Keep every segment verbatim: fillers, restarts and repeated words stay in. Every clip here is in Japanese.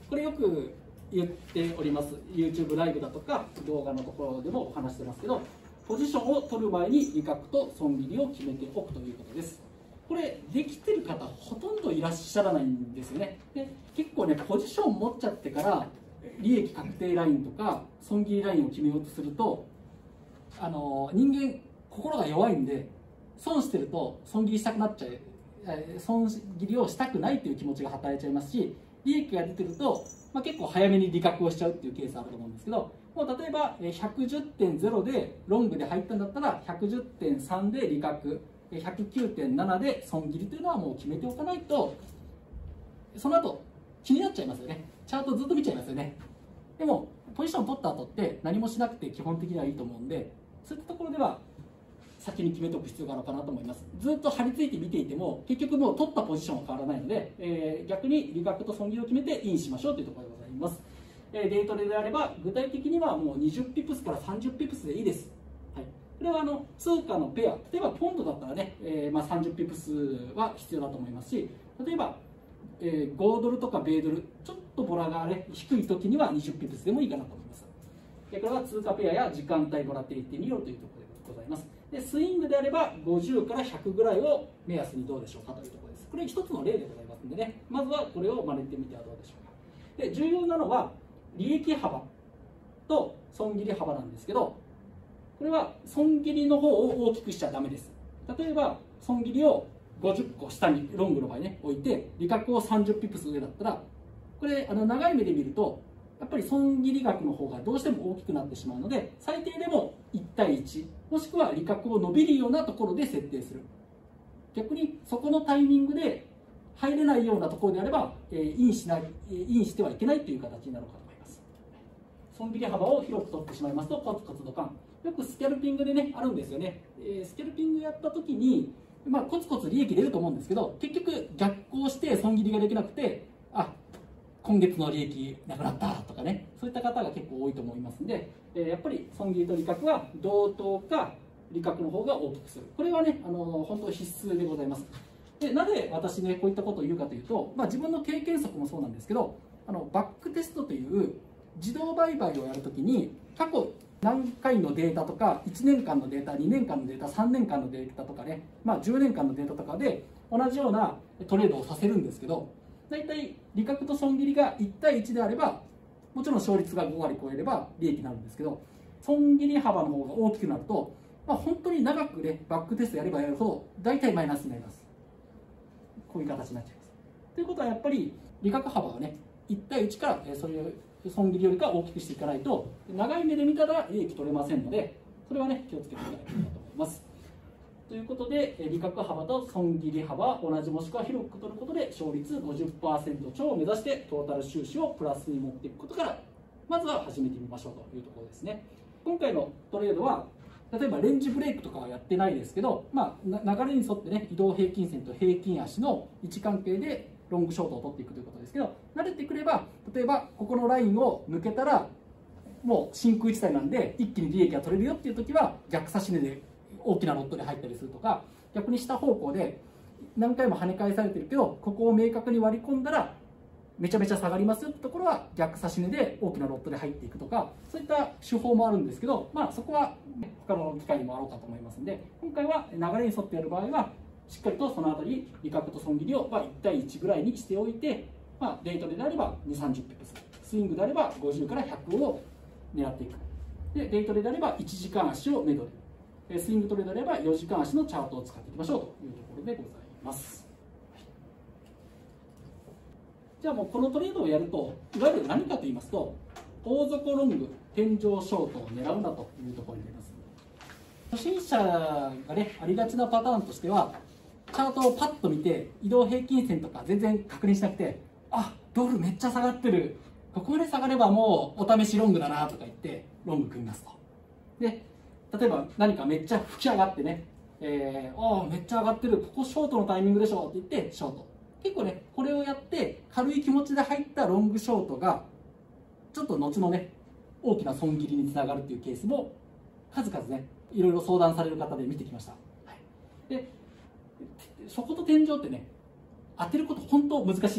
これよく言っております。 YouTube ライブだとか動画のところでもお話してますけど、ポジションを取る前に利確と損切りを決めておくということです。これできてる方ほとんどいらっしゃらないんですよね。で結構ね、ポジション持っちゃってから利益確定ラインとか損切りラインを決めようとすると、あの人間心が弱いんで、損してると損切りしたくなっちゃう、損切りをしたくないという気持ちが働いちゃいますし、利益が出てると、まあ、結構早めに利確をしちゃうっていうケースあると思うんですけど、もう例えばひゃくじゅってんゼロでロングで入ったんだったらひゃくじゅってんさんで利確、ひゃくきゅうてんななで損切りというのはもう決めておかないと、その後気になっちゃいますよね。チャートずっと見ちゃいますよね。でもポジション取った後って何もしなくて基本的にはいいと思うんで、そういったところでは先に決めておく必要があるかなと思います。ずっと張り付いて見ていても結局もう取ったポジションは変わらないので、えー、逆に利確と損切りを決めてインしましょうというところでございます。えー、デイトレであれば具体的にはもうにじゅうピプスからさんじゅうピプスでいいです。はい、これはあの通貨のペア、例えばポンドだったらね、えーまあ、さんじゅうピプスは必要だと思いますし、例えば、えー、ごドルとか米ドルちょっとボラが、ね、低い時にはにじゅうピプスでもいいかなと思います。でこれは通貨ペアや時間帯ボラティリティによるというところでございます。でスイングであればごじゅうからひゃくぐらいを目安にどうでしょうかというところです。これ一つの例でございますのでね、まずはこれを真似てみてはどうでしょうか。で重要なのは利益幅と損切り幅なんですけど、これは損切りの方を大きくしちゃダメです。例えば損切りをごじゅっこ下にロングの場合ね置いて、利確をさんじゅうピプス上だったら、これあの長い目で見るとやっぱり損切り額の方がどうしても大きくなってしまうので、最低でもいち対いちもしくは利確を伸びるようなところで設定する。逆にそこのタイミングで入れないようなところであれば、えー、インしない、インしてはいけないという形になるかと思います。損切り幅を広く取ってしまいますとコツコツドカン、よくスキャルピングでねあるんですよね。えー、スキャルピングやった時に、まあ、コツコツ利益出ると思うんですけど、結局逆行して損切りができなくて、あ今月の利益なくなったとかね、そういった方が結構多いと思いますので、えー、やっぱり損切りと利確は同等か利確の方が大きくする、これはねあの本当必須でございます。でなぜ私ねこういったことを言うかというと、まあ、自分の経験則もそうなんですけど、あのバックテストという自動売買をやるときに過去何回のデータとかいちねんかんのデータ、にねんかんのデータ、さんねんかんのデータとかね、まあ、じゅうねんかんのデータとかで同じようなトレードをさせるんですけど、大体利確と損切りがいち対いちであればもちろん勝率がご割超えれば利益になるんですけど、損切り幅の方が大きくなると、まあ、本当に長くねバックテストやればやるほど大体マイナスになります。こういう形になっちゃいます。ということはやっぱり利確幅はねいち対いちからそういう損切りよりか大きくしていかないと長い目で見たら利益取れませんので、それはね気をつけていただければと思います。ということで利確幅と損切り幅同じもしくは広く取ることで勝率 ごじゅっパーセント 超を目指してトータル収支をプラスに持っていくことからまずは始めてみましょうというところですね。今回のトレードは例えばレンジブレイクとかはやってないですけど、まあ、流れに沿ってね移動平均線と平均足の位置関係でロングショートを取っていくということですけど、慣れてくれば例えばここのラインを抜けたらもう真空地帯なんで一気に利益が取れるよっていう時は逆差し値で大きなロットで入ったりするとか、逆に下方向で何回も跳ね返されてるけどここを明確に割り込んだらめちゃめちゃ下がりますよってところは逆差し値で大きなロットで入っていくとか、そういった手法もあるんですけど、まあ、そこは他の機会にもあろうかと思いますので、今回は流れに沿ってやる場合はしっかりとそのあたり利確と損切りをいち対いちぐらいにしておいて、まあ、デイトレであればにじゅう、さんじゅうピプス、スイングであればごじゅうからひゃくを狙っていく。でデイトレであればいちじかん足をめどで、スイングトレードであればよじかん足のチャートを使っていきましょうというところでございます。じゃあもうこのトレードをやるといわゆる何かと言いますと、大底ロング天井ショートを狙うなというところになります。初心者がねありがちなパターンとしては、チャートをパッと見て移動平均線とか全然確認しなくて、あドルめっちゃ下がってる、ここまで下がればもうお試しロングだなとか言ってロング組みますと。で例えば何かめっちゃ吹き上がってね、えー、おめっちゃ上がってる、ここショートのタイミングでしょって言ってショート。結構ねこれをやって軽い気持ちで入ったロングショートがちょっと後のね大きな損切りにつながるっていうケースも数々ねいろいろ相談される方で見てきました。はい、でそこと天井ってね当てること本当難しいです。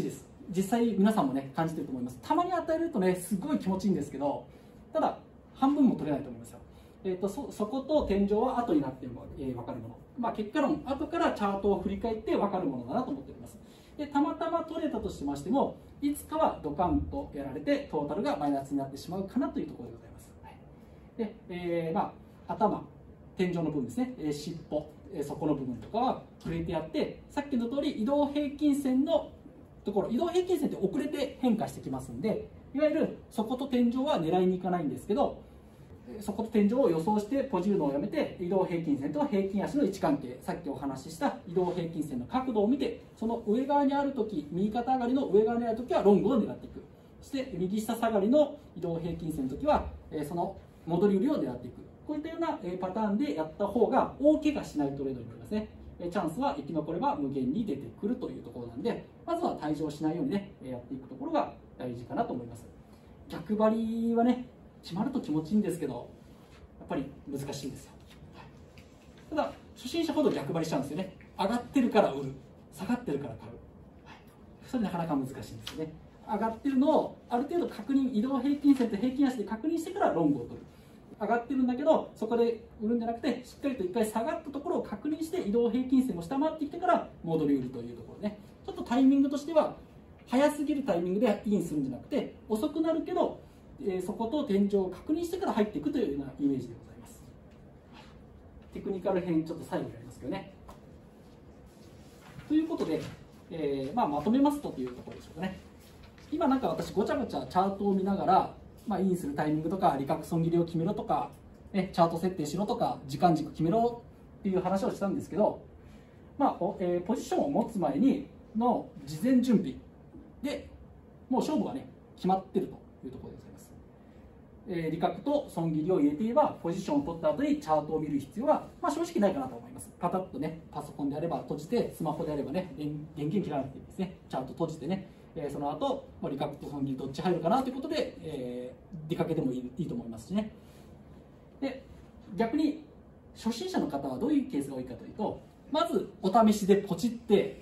実際皆さんもね感じてると思います。たまに与えるとねすごい気持ちいいんですけど、ただ半分も取れないと思いますよ。えー、と そ, そこと天井は後になっても、えー、分かるもの、まあ、結果論後からチャートを振り返って分かるものだなと思っております。でたまたま取れたとしましても、いつかはドカンとやられてトータルがマイナスになってしまうかなというところでございます。はい、で、えーまあ、頭、天井の部分ですね、えー、尻尾、えー、底の部分とかは触れてやって、さっきの通り移動平均線のところ、移動平均線って遅れて変化してきますんで、いわゆる底と天井は狙いに行かないんですけど、底と天井を予想してポジるのをやめて、移動平均線と平均足の位置関係、さっきお話しした移動平均線の角度を見て、その上側にあるとき、右肩上がりの上側にあるときはロングを狙っていく、そして右下下がりの移動平均線のときはその戻り売りを狙っていく、こういったようなパターンでやった方が大怪我しないトレードになりますね。チャンスは生き残れば無限に出てくるというところなんで、まずは退場しないようにねやっていくところが大事かなと思います。逆張りはね決まると気持ちいいんですけど、やっぱり難しいんですよ。はい、ただ初心者ほど逆張りしちゃうんですよね。上がってるから売る、下がってるから買う、はい、それなかなか難しいんですよね。上がってるのをある程度確認、移動平均線と平均足で確認してからロングを取る。上がってるんだけどそこで売るんじゃなくて、しっかりと一回下がったところを確認して移動平均線を下回ってきてから戻り売るというところね。ちょっとタイミングとしては早すぎるタイミングでインするんじゃなくて、遅くなるけど、えー、そこと天井を確認してから入っていくというようなイメージでございます。テクニカル編ちょっと最後にやりますけどね。ということで、えーまあ、まとめますとというところでしょうかね。今なんか私ごちゃごちゃチャートを見ながら、まあ、インするタイミングとか利確損切りを決めろとか、ね、チャート設定しろとか時間軸決めろっていう話をしたんですけど、まあえー、ポジションを持つ前にの事前準備でもう勝負がね決まってるというところでございます。えー、利確と損切りを入れていればポジションを取った後にチャートを見る必要は、まあ、正直ないかなと思います。パタッとねパソコンであれば閉じて、スマホであればね電源切らなくていいですね。チャート閉じてね、えー、その後、まあ、利確と損切りどっち入るかなということで、えー、出かけてもいい、いいと思いますしね。で逆に初心者の方はどういうケースが多いかというと、まずお試しでポチって、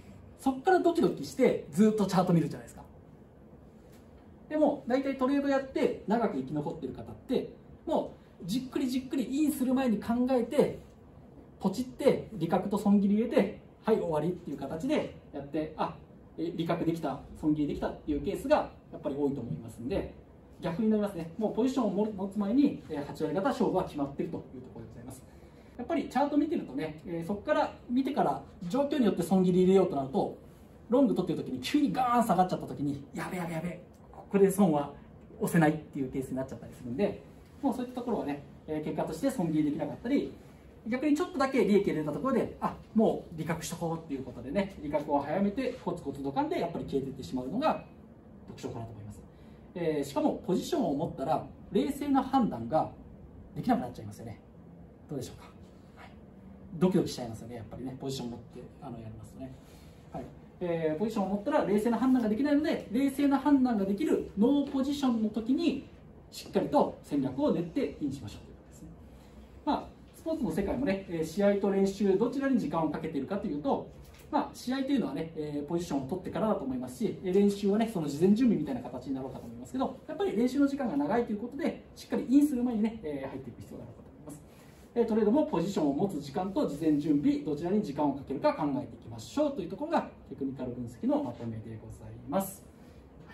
そこからドキドキしてずっとチャート見るじゃないですか。でも大体トレードやって長く生き残ってる方って、もうじっくりじっくりインする前に考えてポチって利確と損切り入れて、はい終わりっていう形でやって、あ利確できた損切りできたっていうケースがやっぱり多いと思いますんで、逆になりますね。もうポジションを持つ前にはち割方勝負は決まっているというところでございます。やっぱりチャート見てるとね、えー、そこから見てから状況によって損切り入れようとなると、ロング取ってる時に急にガーン下がっちゃった時にやべやべやべここで損は押せないっていうケースになっちゃったりするんで、もうそういったところはね、えー、結果として損切りできなかったり、逆にちょっとだけ利益入れたところで、あもう利確しとこうっていうことでね、利確を早めてコツコツドカンでやっぱり消えていってしまうのが特徴かなと思います。えー、しかもポジションを持ったら冷静な判断ができなくなっちゃいますよね。どうでしょうか。はい、ドキドキしちゃいますよね、やっぱりね、ポジションを持ってあのやりますとね。はいえー、ポジションを持ったら冷静な判断ができないので、冷静な判断ができるノーポジションの時にしっかりと戦略を練ってインしましょうということですね。まあ、スポーツの世界もね、試合と練習どちらに時間をかけているかというと、まあ、試合というのはね、えー、ポジションを取ってからだと思いますし、練習はね、その事前準備みたいな形になろうかと思いますけど、やっぱり練習の時間が長いということで、しっかりインする前にね、えー、入っていく必要があるかと思います。えー、トレードもポジションを持つ時間と事前準備、どちらに時間をかけるか考えていきましょうというところが、テクニカル分析のまとめでございます。はい、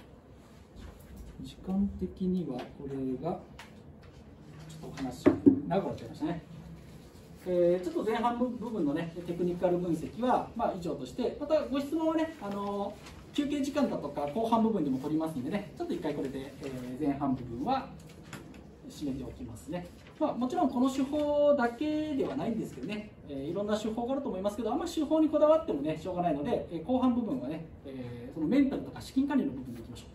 時間的には、これが、ちょっとお話、長くなっちゃいましたね。えー、ちょっと前半部分のねテクニカル分析は、まあ、以上として、またご質問はね、あのー、休憩時間だとか後半部分でも取りますんでね、ちょっと一回これで、えー、前半部分は締めておきますね。まあ、もちろんこの手法だけではないんですけどね、えー、いろんな手法があると思いますけど、あんまり手法にこだわってもねしょうがないので、えー、後半部分はね、えー、そのメンタルとか資金管理の部分でいきましょう。